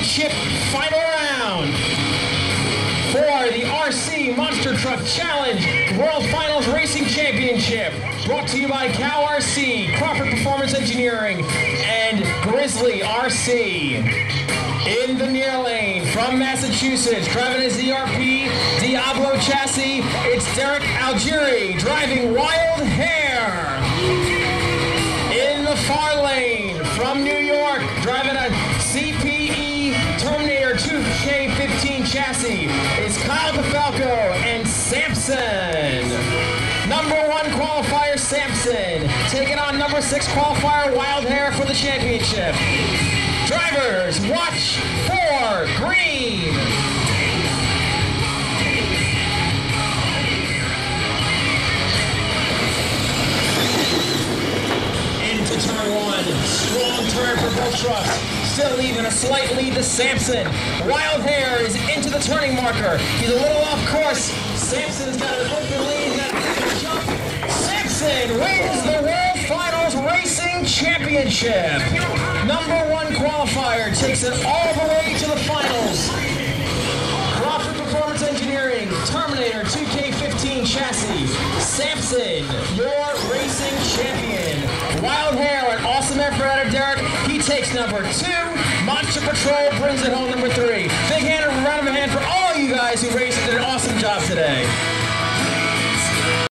Championship final round. For the RC Monster Truck Challenge World Finals Racing Championship, brought to you by Cal RC, Crawford Performance Engineering, and Grizzly RC. In the near lane from Massachusetts, driving a ZRP Diablo chassis, it's Derek Algieri driving Wild Hair. In the far lane from New York, driving a CPE Terminator 2K15 chassis, is Kyle DeFalco and Sampson. Number 1 qualifier Sampson taking on number 6 qualifier Wild Hair for the championship. Drivers, watch for green. Into turn 1, strong turn for both trucks. Still leaving a slight lead to Sampson. Wild Hair is into the turning marker. He's a little off course. Sampson's got an open lead. Jump. Sampson wins the World Finals Racing Championship. Number 1 qualifier takes it all the way to the finals. Crawford Performance Engineering, Terminator 2K15 chassis. Sampson, your racing champion. Wild Hair, an awesome effort out of Derek. He takes number 2. Monster Patrol brings it home number 3. Big round of a hand for all you guys who raced and did an awesome job today.